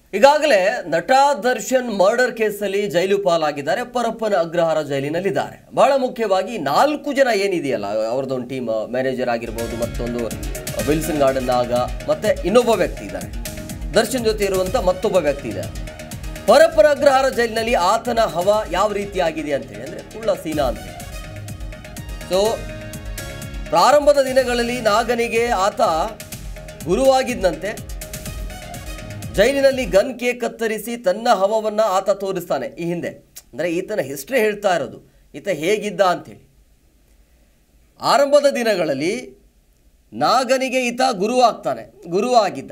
ಈಗಾಗಲೇ ನಟ ದರ್ಶನ್ ಮರ್ಡರ್ ಕೇಸಲ್ಲಿ ಜೈಲು ಪಾಲಾಗಿದ್ದಾರೆ. ಪರಪ್ಪನ ಅಗ್ರಹಾರ ಜೈಲಿನಲ್ಲಿದ್ದಾರೆ. ಬಹಳ ಮುಖ್ಯವಾಗಿ 4 ಜನ ಏನಿದೆಯಲ್ಲ, ಅವರದೊಂದು ಟೀಮ್ ಮ್ಯಾನೇಜರ್ ಆಗಿರ್ಬೋದು, ಮತ್ತೊಂದು ವಿಲ್ಸನ್ ಗಾರ್ಡನ್ ನಾಗ, ಮತ್ತೆ ಇನ್ನೊಬ್ಬ ವ್ಯಕ್ತಿ ಇದ್ದಾರೆ. ದರ್ಶನ್ ಜೊತೆ ಇರುವಂತ ಮತ್ತೊಬ್ಬ ವ್ಯಕ್ತಿ ಇದೆ. ಪರಪ್ಪನ ಅಗ್ರಹಾರ ಜೈಲಿನಲ್ಲಿ ಆತನ ಹವಾ ಯಾವ ರೀತಿ ಆಗಿದೆ ಅಂತೇಳಿ ಅಂದ್ರೆ ಕುಳ್ಳ ಸೀನಾ ಅಂತ. ಸೊ ಪ್ರಾರಂಭದ ದಿನಗಳಲ್ಲಿ ನಾಗನಿಗೆ ಆತ ಗುರುವಾಗಿದ್ದಂತೆ ಜೈಲಿನಲ್ಲಿ ಗನ್ ಕೇಕ್ ಕತ್ತರಿಸಿ ತನ್ನ ಹವವನ್ನು ಆತ ತೋರಿಸ್ತಾನೆ. ಈ ಹಿಂದೆ ಅಂದರೆ ಈತನ ಹಿಸ್ಟ್ರಿ ಹೇಳ್ತಾ ಇರೋದು, ಈತ ಹೇಗಿದ್ದ ಅಂಥೇಳಿ. ಆರಂಭದ ದಿನಗಳಲ್ಲಿ ನಾಗನಿಗೆ ಈತ ಗುರುವಾಗಿದ್ದ.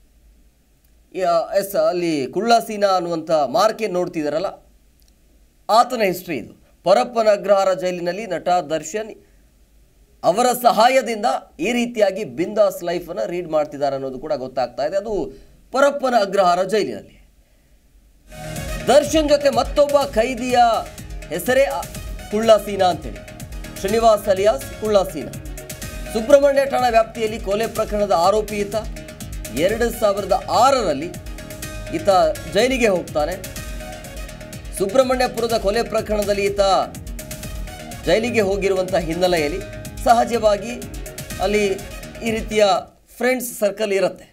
ಅಲ್ಲಿ ಕುಳ್ಳ ಸೀನಾ ಅನ್ನುವಂಥ ಮಾರ್ಕೆ ನೋಡ್ತಿದ್ದಾರಲ್ಲ, ಆತನ ಹಿಸ್ಟ್ರಿ ಇದು. ಪರಪ್ಪನ ಅಗ್ರಹಾರ ಜೈಲಿನಲ್ಲಿ ನಟ ದರ್ಶನ್ ಅವರ ಸಹಾಯದಿಂದ ಈ ರೀತಿಯಾಗಿ ಬಿಂದಾಸ್ ಲೈಫನ್ನು ರೀಡ್ ಮಾಡ್ತಿದ್ದಾರೆ ಅನ್ನೋದು ಕೂಡ ಗೊತ್ತಾಗ್ತಾ ಇದೆ. ಅದು ಪರಪ್ಪನ ಅಗ್ರಹಾರ ಜೈಲಿನಲ್ಲಿ. ದರ್ಶನ್ ಜೊತೆ ಮತ್ತೊಬ್ಬ ಖೈದಿಯ ಹೆಸರೇ ಕುಳ್ಳ ಸೀನಾ ಅಂತೇಳಿ, ಶ್ರೀನಿವಾಸ್ ಅಲಿಯಾಸ್ ಕುಳ್ಳ ಸೀನಾ. ಸುಬ್ರಹ್ಮಣ್ಯ ಠಾಣಾ ವ್ಯಾಪ್ತಿಯಲ್ಲಿ ಕೊಲೆ ಪ್ರಕರಣದ ಆರೋಪಿ ಈತ. 2006ರಲ್ಲಿ ಈತ ಜೈಲಿಗೆ ಹೋಗ್ತಾನೆ. ಸುಬ್ರಹ್ಮಣ್ಯಪುರದ ಕೊಲೆ ಪ್ರಕರಣದಲ್ಲಿ ಈತ ಜೈಲಿಗೆ ಹೋಗಿರುವಂಥ ಹಿನ್ನೆಲೆಯಲ್ಲಿ ಸಹಜವಾಗಿ ಅಲ್ಲಿ ಈ ರೀತಿಯ ಫ್ರೆಂಡ್ಸ್ ಸರ್ಕಲ್ ಇರುತ್ತೆ.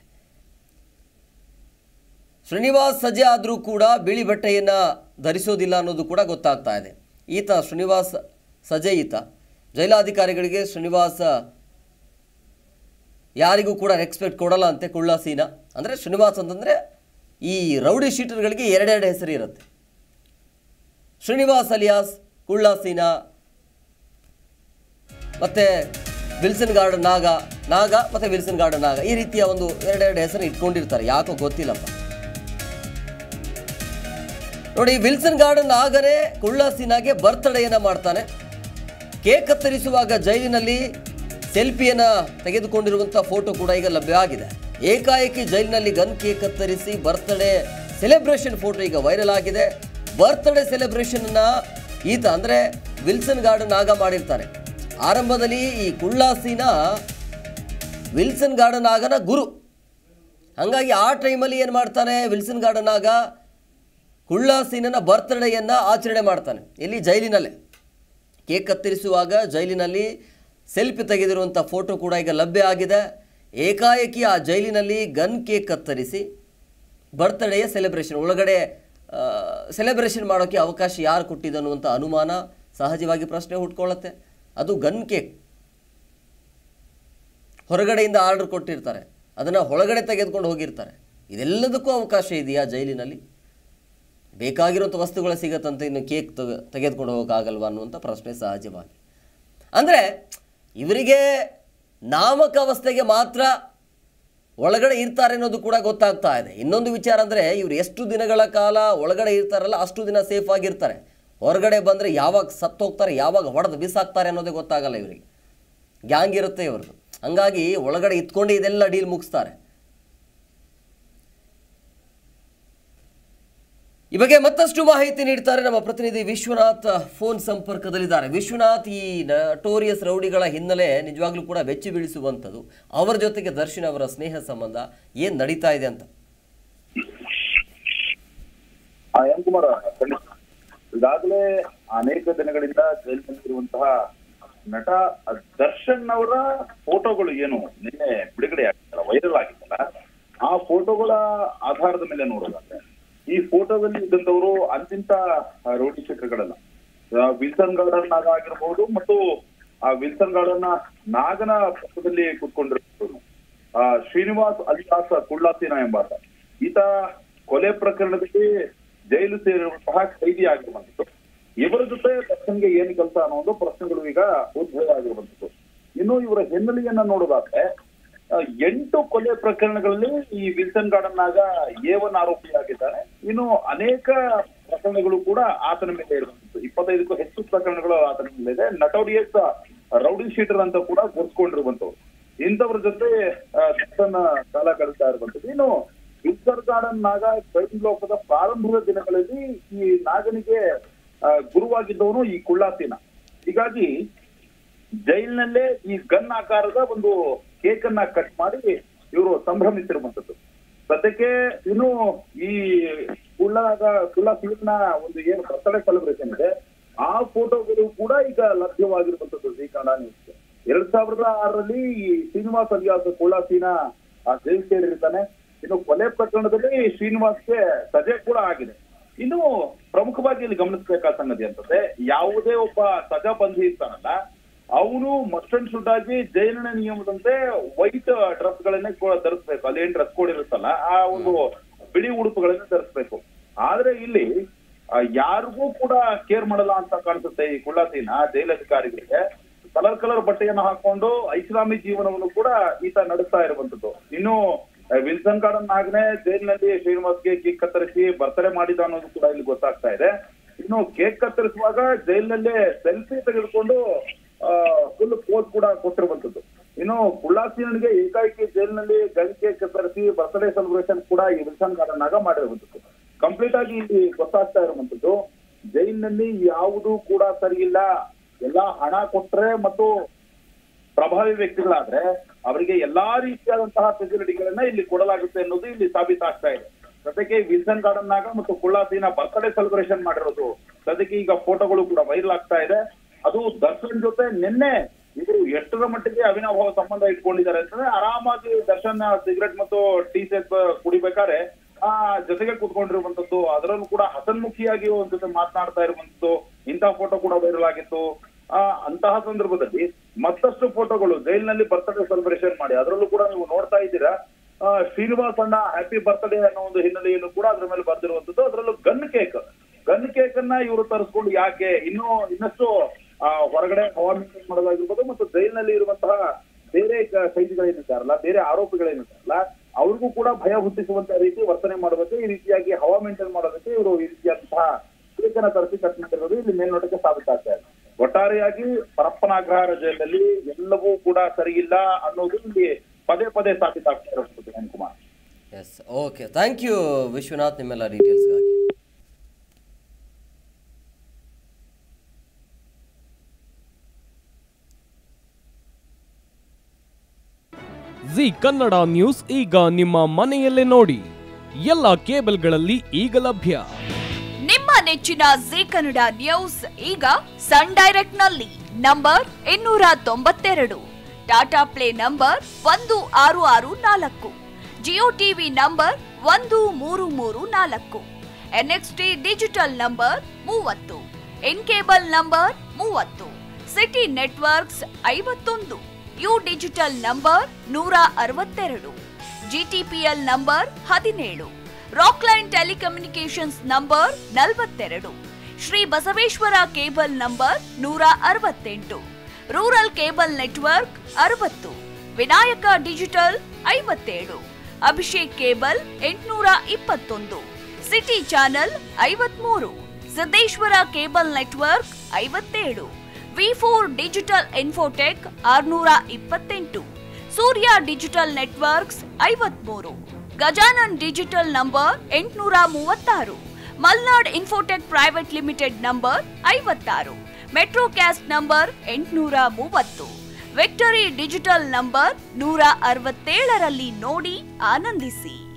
ಶ್ರೀನಿವಾಸ್ ಸಜೆ ಆದರೂ ಕೂಡ ಬಿಳಿ ಬಟ್ಟೆಯನ್ನು ಧರಿಸೋದಿಲ್ಲ ಅನ್ನೋದು ಕೂಡ ಗೊತ್ತಾಗ್ತಾ ಇದೆ. ಈತ ಶ್ರೀನಿವಾಸ್ ಸಜೆ ಈತ. ಜೈಲಾಧಿಕಾರಿಗಳಿಗೆ ಶ್ರೀನಿವಾಸ ಯಾರಿಗೂ ಕೂಡ ರೆಸ್ಪೆಕ್ಟ್ ಕೊಡಲ್ಲ ಅಂತೆ ಕುಳ್ಳ ಸೀನಾ. ಅಂದರೆ ಶ್ರೀನಿವಾಸ್ ಅಂತಂದರೆ ಈ ರೌಡಿ ಶೀಟರ್ಗಳಿಗೆ ಎರಡೆರಡು ಹೆಸರು ಇರುತ್ತೆ. ಶ್ರೀನಿವಾಸ್ ಅಲಿಯಾಸ್ ಕುಳ್ಳ ಸೀನಾ, ಮತ್ತು ವಿಲ್ಸನ್ ಗಾರ್ಡನ್ ನಾಗ ಮತ್ತು ವಿಲ್ಸನ್ ಗಾರ್ಡನ್ ನಾಗ, ಈ ರೀತಿಯ ಒಂದು ಎರಡೆರಡು ಹೆಸರು ಇಟ್ಕೊಂಡಿರ್ತಾರೆ. ಯಾಕೋ ಗೊತ್ತಿಲ್ಲಪ್ಪ. ನೋಡಿ, ವಿಲ್ಸನ್ ಗಾರ್ಡನ್ ನಾಗನೇ ಕುಳ್ಳ ಸೀನಾಗೆ ಬರ್ತ್ಡೇಯನ್ನು ಮಾಡ್ತಾನೆ. ಕೇಕ್ ಕತ್ತರಿಸುವಾಗ ಜೈಲಿನಲ್ಲಿ ಸೆಲ್ಫಿಯನ್ನು ತೆಗೆದುಕೊಂಡಿರುವಂಥ ಫೋಟೋ ಕೂಡ ಈಗ ಲಭ್ಯ ಆಗಿದೆ. ಏಕಾಏಕಿ ಜೈಲಿನಲ್ಲಿ ಗನ್ ಕೇಕ್ ಕತ್ತರಿಸಿ ಬರ್ತ್ಡೇ ಸೆಲೆಬ್ರೇಷನ್ ಫೋಟೋ ಈಗ ವೈರಲ್ ಆಗಿದೆ. ಬರ್ತ್ಡೇ ಸೆಲೆಬ್ರೇಷನ್ನ ಈತ ಅಂದರೆ ವಿಲ್ಸನ್ ಗಾರ್ಡನ್ ನಾಗ ಮಾಡಿರ್ತಾನೆ. ಆರಂಭದಲ್ಲಿ ಈ ಕುಳ್ಳ ಸೀನಾ ವಿಲ್ಸನ್ ಗಾರ್ಡನ್ ನಾಗನ ಗುರು. ಹಾಗಾಗಿ ಆ ಟೈಮಲ್ಲಿ ಏನು ಮಾಡ್ತಾನೆ, ವಿಲ್ಸನ್ ಗಾರ್ಡನ್ ನಾಗ ಕುಳ್ಳ ಸೀನನ ಬರ್ತ್ಡೇಯನ್ನು ಆಚರಣೆ ಮಾಡ್ತಾನೆ. ಇಲ್ಲಿ ಜೈಲಿನಲ್ಲೇ ಕೇಕ್ ಕತ್ತರಿಸುವಾಗ ಜೈಲಿನಲ್ಲಿ ಸೆಲ್ಫಿ ತೆಗೆದಿರುವಂಥ ಫೋಟೋ ಕೂಡ ಈಗ ಲಭ್ಯ ಆಗಿದೆ. ಏಕಾಏಕಿ ಆ ಜೈಲಿನಲ್ಲಿ ಗನ್ ಕೇಕ್ ಕತ್ತರಿಸಿ ಬರ್ತ್ಡೇಯ ಸೆಲೆಬ್ರೇಷನ್ ಒಳಗಡೆ ಸೆಲೆಬ್ರೇಷನ್ ಮಾಡೋಕ್ಕೆ ಅವಕಾಶ ಯಾರು ಕೊಟ್ಟಿದ್ದು ಅನ್ನುವಂಥ ಅನುಮಾನ ಸಹಜವಾಗಿ ಪ್ರಶ್ನೆ ಹುಟ್ಕೊಳ್ಳುತ್ತೆ. ಅದು ಗನ್ ಕೇಕ್ ಹೊರಗಡೆಯಿಂದ ಆರ್ಡರ್ ಕೊಟ್ಟಿರ್ತಾರೆ, ಅದನ್ನು ಒಳಗಡೆ ತೆಗೆದುಕೊಂಡು ಹೋಗಿರ್ತಾರೆ. ಇದೆಲ್ಲದಕ್ಕೂ ಅವಕಾಶ ಇದೆಯಾ ಜೈಲಿನಲ್ಲಿ? ಬೇಕಾಗಿರುವಂಥ ವಸ್ತುಗಳು ಸಿಗತ್ತಂತ ಇನ್ನು ಕೇಕ್ ತೆಗೆದುಕೊಂಡು ಹೋಗೋಕ್ಕಾಗಲ್ವ ಅನ್ನುವಂಥ ಪ್ರಶ್ನೆ ಸಹಜವಾಗಿ. ಅಂದರೆ ಇವರಿಗೆ ನಾಮಕಾವಸ್ಥೆಗೆ ಮಾತ್ರ ಒಳಗಡೆ ಇರ್ತಾರೆ ಅನ್ನೋದು ಕೂಡ ಗೊತ್ತಾಗ್ತಾ ಇದೆ. ಇನ್ನೊಂದು ವಿಚಾರ ಅಂದರೆ ಇವರು ಎಷ್ಟು ದಿನಗಳ ಕಾಲ ಒಳಗಡೆ ಇರ್ತಾರಲ್ಲ ಅಷ್ಟು ದಿನ ಸೇಫ್ ಆಗಿರ್ತಾರೆ. ಹೊರಗಡೆ ಬಂದರೆ ಯಾವಾಗ ಸತ್ತು ಹೋಗ್ತಾರೆ, ಯಾವಾಗ ಹೊಡೆದು ಬಿಸಾಕ್ತಾರೆ ಅನ್ನೋದೇ ಗೊತ್ತಾಗಲ್ಲ. ಇವರಿಗೆ ಗ್ಯಾಂಗ್ ಇರುತ್ತೆ ಇವ್ರದ್ದು. ಹಂಗಾಗಿ ಒಳಗಡೆ ಇತ್ಕೊಂಡು ಇದೆಲ್ಲ ಡೀಲ್ ಮುಗಿಸ್ತಾರೆ. ಈ ಬಗ್ಗೆ ಮತ್ತಷ್ಟು ಮಾಹಿತಿ ನೀಡ್ತಾರೆ ನಮ್ಮ ಪ್ರತಿನಿಧಿ ವಿಶ್ವನಾಥ್ ಫೋನ್ ಸಂಪರ್ಕದಲ್ಲಿದ್ದಾರೆ. ವಿಶ್ವನಾಥ್, ಈ ನಟೋರಿಯಸ್ ರೌಡಿಗಳ ಹಿನ್ನೆಲೆ ನಿಜವಾಗ್ಲೂ ಕೂಡ ಬೆಚ್ಚಿ ಬೀಳಿಸುವಂಥದ್ದು. ಅವರ ಜೊತೆಗೆ ದರ್ಶನ್ ಅವರ ಸ್ನೇಹ ಸಂಬಂಧ ಏನು ನಡೀತಾ ಇದೆ ಅಂತ? ಈಗಾಗಲೇ ಅನೇಕ ದಿನಗಳಿಂದ ಜೈಲಿನಲ್ಲಿರುವಂತಹ ನಟ ದರ್ಶನ್ ಅವರ ಫೋಟೋಗಳು ಏನು ನಿನ್ನೆ ಬಿಡುಗಡೆ ಆಗಿತ್ತಲ್ಲ, ವೈರಲ್ ಆಗಿತ್ತಲ್ಲ, ಆ ಫೋಟೋಗಳ ಆಧಾರದ ಮೇಲೆ ನೋಡೋದಾದ್ರೆ ಈ ಫೋಟೋದಲ್ಲಿ ಇದ್ದಂಥವರು ಅಂತಿಂತ ರೌಡಿ ಶೀಟರ್ಗಳಲ್ಲ. ವಿಲ್ಸನ್ ಗಾರ್ಡನ್ ನಾಗ ಆಗಿರ್ಬೋದು ಮತ್ತು ಆ ವಿಲ್ಸನ್ ಗಾರ್ಡನ್ ನಾಗನ ಪಕ್ಕದಲ್ಲಿ ಕೂತ್ಕೊಂಡಿರ್ಬೋದು ಶ್ರೀನಿವಾಸ್ ಅಲಿಯಾಸ್ ಕುಳ್ಳ ಸೀನಾ ಎಂಬಾತ. ಈತ ಕೊಲೆ ಪ್ರಕರಣದಲ್ಲಿ ಜೈಲು ಸೇರಿರುವಂತಹ ಖೈದಿ ಆಗಿರುವಂಥದ್ದು. ಇವರ ಜೊತೆ ದರ್ಶನ್ಗೆ ಏನು ಕೆಲಸ ಅನ್ನೋ ಪ್ರಶ್ನೆಗಳು ಈಗ ಉದ್ಭವ ಆಗಿರುವಂಥದ್ದು. ಇನ್ನು ಇವರ ಹಿನ್ನೆಲೆಯನ್ನ ನೋಡೋದಾದ್ರೆ 8 ಕೊಲೆ ಪ್ರಕರಣಗಳಲ್ಲಿ ಈ ವಿಲ್ಸನ್ ಗಾರ್ಡನ್ ನಾಗ A1 ಆರೋಪಿಯಾಗಿದ್ದಾನೆ. ಇನ್ನು ಅನೇಕ ಪ್ರಕರಣಗಳು ಕೂಡ ಆತನ ಮೇಲೆ ಇರುವಂಥದ್ದು. 25ಕ್ಕೂ ಹೆಚ್ಚು ಪ್ರಕರಣಗಳು ಆತನ ಮೇಲೆ ಇದೆ. ನಟೋರಿಯಸ್ ರೌಡಿ ಶೀಟರ್ ಅಂತ ಕೂಡ ಗುರುತಿಸಿಕೊಂಡಿರುವಂತವ್ರು. ಇಂಥವ್ರ ಜೊತೆ ದರ್ಶನ್ ಕಾಲ ಕಳೀತಾ ಇರುವಂಥದ್ದು. ಇನ್ನು ವಿಲ್ಸನ್ ಗಾರ್ಡನ್ ನಾಗ ಜೈಲ್ ಲೋಕದ ಪ್ರಾರಂಭದ ದಿನಗಳಲ್ಲಿ ಈ ನಾಗನಿಗೆ ಗುರುವಾಗಿದ್ದವನು ಈ ಕುಳ್ಳ ಸೀನಾ. ಹೀಗಾಗಿ ಜೈಲಿನಲ್ಲೇ ಈ ಗನ್ ಆಕಾರದ ಒಂದು ಕೇಕ್ ಅನ್ನ ಕಟ್ ಮಾಡಿ ಇವರು ಸಂಭ್ರಮಿಸಿರುವಂತದ್ದು. ಸದ್ಯಕ್ಕೆ ಇನ್ನು ಈ ಕುಳ್ಳ ಸೀನ ಒಂದು ಏನು ಬರ್ತಡೇ ಸೆಲೆಬ್ರೇಷನ್ ಇದೆ ಆ ಫೋಟೋಗಳು ಕೂಡ ಈಗ ಲಭ್ಯವಾಗಿರುವಂತದ್ದು ಜೀ ಕನ್ನಡ ನ್ಯೂಸ್ಗೆ. 2006ರಲ್ಲಿ ಶ್ರೀನಿವಾಸ್ ಅಲಿಯಾಸ್ ಕುಳ್ಳ ಸೀನ ಜೈಲು ಸೇರಿರ್ತಾನೆ. ಇನ್ನು ಕೊಲೆ ಪ್ರಕರಣದಲ್ಲಿ ಶ್ರೀನಿವಾಸ್ಗೆ ಸಜೆ ಕೂಡ ಆಗಿದೆ. ಇನ್ನು ಪ್ರಮುಖವಾಗಿ ಇಲ್ಲಿ ಗಮನಿಸಬೇಕಾದ ಸಂಗತಿ ಅಂತಂದ್ರೆ ಯಾವುದೇ ಒಬ್ಬ ಸಜಾ ಬಂಧಿ ಇರ್ತಾನಲ್ಲ ಅವನು ಮಸ್ಟ್ ಅಂಡ್ ಶುಡ್ ಆಗಿ ಜೈಲಿನ ನಿಯಮದಂತೆ ವೈಟ್ ಡ್ರೆಸ್ ಗಳನ್ನೇ ಧರಿಸ್ಬೇಕು. ಅಲ್ಲೇನ್ ಡ್ರೆಸ್ ಕೋಡ್ ಇರುತ್ತಲ್ಲ ಆ ಒಂದು ಬಿಳಿ ಉಡುಪುಗಳನ್ನ ಧರಿಸ್ಬೇಕು. ಆದ್ರೆ ಇಲ್ಲಿ ಯಾರಿಗೂ ಕೂಡ ಕೇರ್ ಮಾಡಲ್ಲ ಅಂತ ಕಾಣಿಸುತ್ತೆ ಈ ಕುಳ್ಳಾಸಿನ ಜೈಲಧಿಕಾರಿಗಳಿಗೆ. ಕಲರ್ ಬಟ್ಟೆಯನ್ನು ಹಾಕೊಂಡು ಐಷಾರಾಮಿ ಜೀವನವನ್ನು ಕೂಡ ಈತ ನಡೆಸ್ತಾ ಇರುವಂತದ್ದು. ಇನ್ನು ವಿಲ್ಸನ್ ಗಾರ್ಡನ್ ಆಗನೆ ಜೈಲಿನಲ್ಲಿ ಶ್ರೀನಿವಾಸ್ಗೆ ಕೇಕ್ ಕತ್ತರಿಸಿ ಬರ್ತಡೇ ಮಾಡಿದ ಅನ್ನೋದು ಕೂಡ ಇಲ್ಲಿ ಗೊತ್ತಾಗ್ತಾ ಇದೆ. ಇನ್ನು ಕೇಕ್ ಕತ್ತರಿಸುವಾಗ ಜೈಲಿನಲ್ಲೇ ಸೆಲ್ಫಿ ತೆಗೆದುಕೊಂಡು ಫುಲ್ ಪೋಸ್ ಕೂಡ ಕೊಟ್ಟಿರುವಂತದ್ದು. ಇನ್ನು ಕುಳ್ಳಾಸಿನಿಗೆ ಏಕಾಏಕಿ ಜೈಲಿನಲ್ಲಿ ಗನ್ ಕೇಕ್ ಕತ್ತರಿಸಿ ಬರ್ತ್ಡೇ ಸೆಲೆಬ್ರೇಷನ್ ಕೂಡ ಈ ವಿಲ್ಸನ್ ಗಾರ್ಡನ್ ಆಗ ಮಾಡಿರುವಂತದ್ದು. ಕಂಪ್ಲೀಟ್ ಆಗಿ ಇಲ್ಲಿ ಗೊತ್ತಾಗ್ತಾ ಇರುವಂತದ್ದು ಜೈಲಿನಲ್ಲಿ ಯಾವುದು ಕೂಡ ಸರಿ ಇಲ್ಲ. ಎಲ್ಲಾ ಹಣ ಕೊಟ್ರೆ ಮತ್ತು ಪ್ರಭಾವಿ ವ್ಯಕ್ತಿಗಳಾದ್ರೆ ಅವರಿಗೆ ಎಲ್ಲಾ ರೀತಿಯಾದಂತಹ ಫೆಸಿಲಿಟಿಗಳನ್ನ ಇಲ್ಲಿ ಕೊಡಲಾಗುತ್ತೆ ಅನ್ನೋದು ಇಲ್ಲಿ ಸಾಬೀತಾಗ್ತಾ ಇದೆ. ಸದ್ಯಕ್ಕೆ ವಿಲ್ಸನ್ ಗಾರ್ಡನ್ ಆಗ ಮತ್ತು ಕುಳ್ಳಾಸಿನ ಬರ್ತ್ಡೇ ಸೆಲೆಬ್ರೇಷನ್ ಮಾಡಿರೋದು ಸದ್ಯಕ್ಕೆ ಈಗ ಫೋಟೋಗಳು ಕೂಡ ವೈರಲ್ ಆಗ್ತಾ ಇದೆ. ಅದು ದರ್ಶನ್ ಜೊತೆ ನಿನ್ನೆ ಇವರು ಎಷ್ಟರ ಮಟ್ಟಿಗೆ ಅವಿನಾಭಾವ ಸಂಬಂಧ ಇಟ್ಕೊಂಡಿದ್ದಾರೆ ಅಂತಂದ್ರೆ ಆರಾಮಾಗಿ ದರ್ಶನ್ ಸಿಗರೆಟ್ ಮತ್ತು ಟೀ ಸೇತ್ ಕುಡಿಬೇಕಾದ್ರೆ ಜೊತೆಗೆ ಕೂತ್ಕೊಂಡಿರುವಂತದ್ದು, ಅದರಲ್ಲೂ ಕೂಡ ಹಸನ್ಮುಖಿಯಾಗಿ ಒಂದ್ ಜೊತೆ ಮಾತನಾಡ್ತಾ ಇರುವಂತದ್ದು ಇಂತಹ ಫೋಟೋ ಕೂಡ ವೈರಲ್ ಆಗಿತ್ತು. ಅಂತಹ ಸಂದರ್ಭದಲ್ಲಿ ಮತ್ತಷ್ಟು ಫೋಟೋಗಳು ಜೈಲಿನಲ್ಲಿ ಬರ್ತ್ಡೇ ಸೆಲೆಬ್ರೇಷನ್ ಮಾಡಿ ಅದರಲ್ಲೂ ಕೂಡ ನೀವು ನೋಡ್ತಾ ಇದ್ದೀರಾ ಶ್ರೀನಿವಾಸ್ ಅಣ್ಣ ಹ್ಯಾಪಿ ಬರ್ತ್ಡೇ ಅನ್ನೋ ಒಂದು ಹಿನ್ನೆಲೆಯನ್ನು ಕೂಡ ಅದ್ರ ಮೇಲೆ ಬರ್ದಿರುವಂತದ್ದು. ಅದರಲ್ಲೂ ಗನ್ ಕೇಕ್ ಅನ್ನ ಇವರು ತರಿಸ್ಕೊಂಡು ಯಾಕೆ ಇನ್ನಷ್ಟು ಹೊರಗಡೆ ಹವಾ ಮೇಂಟೈನ್ ಮಾಡೋದಾಗಿರ್ಬೋದು ಮತ್ತು ಜೈಲಿನಲ್ಲಿ ಇರುವಂತಹ ಬೇರೆ ಕೈದಿಗಳೇನಿದ್ದಾರಲ್ಲ, ಬೇರೆ ಆರೋಪಿಗಳೇನಿದ್ದಾರಲ್ಲ ಅವ್ರಿಗೂ ಕೂಡ ಭಯ ಹುಟ್ಟಿಸುವಂತಹ ರೀತಿ ವರ್ತನೆ ಮಾಡೋದಕ್ಕೆ, ಈ ರೀತಿಯಾಗಿ ಹವಾ ಮೇಂಟೈನ್ ಮಾಡೋದಕ್ಕೆ ಇವರು ಈ ರೀತಿಯಾದಂತಹ ಕೇಕನ್ನ ತರಿಸಿ ಕಟ್ ಮಾಡಿರೋದು ಇಲ್ಲಿ ಮೇಲ್ನೋಟಕ್ಕೆ ಸಾಬೀತಾಗ್ತಾ ಇದೆ. ಒಟ್ಟಾರೆಯಾಗಿ ಪರಪ್ಪನಾಗ್ರಹಾರ ಜೈಲಿನಲ್ಲಿ ಎಲ್ಲವೂ ಕೂಡ ಸರಿಯಿಲ್ಲ ಅನ್ನೋದು ಇಲ್ಲಿ ಪದೇ ಸಾಬೀತಾಗ್ತಾ ಇರೋದು. Kumar, yes, okay, thank you Vishwanath ನಿಮ್ಮೆಲ್ಲ ಡೀಟೇಲ್ಸ್ಗಾಗಿ. ಜಿ ಕನ್ನಡ ನ್ಯೂಸ್ ಈಗ ನಿಮ್ಮ ಮನೆಯಲ್ಲೇ ನೋಡಿ. ಎಲ್ಲ ಕೇಬಲ್ಗಳಲ್ಲಿ ಈಗ ಲಭ್ಯ. ನಿಮ್ಮ ನೆಚ್ಚಿನ ಜಿ ಕನ್ನಡ ನ್ಯೂಸ್ ಈಗ ಸನ್ ಡೈರೆಕ್ಟ್ ನಲ್ಲಿ number 292, Tata Play number 1664, Jio TV number 1334, NXT digital number 30, In Cable number 30, Siti Networks 51, U digital number 162, GTPL number 17, Rockline telecommunications number 42, Shri Basaveshwara cable number 168, rural cable network 60, Vinayaka digital 57, Abhishek cable 821, Siti channel 53, Siddeshwara cable network 57, V4 digital infotech 628, Surya digital networks 53, Gajanan digital number 836, Malnad infotech private limited number 56, Metrocast number 830, victory digital number 167ರಲ್ಲಿ ನೋಡಿ ಆನಂದಿಸಿ.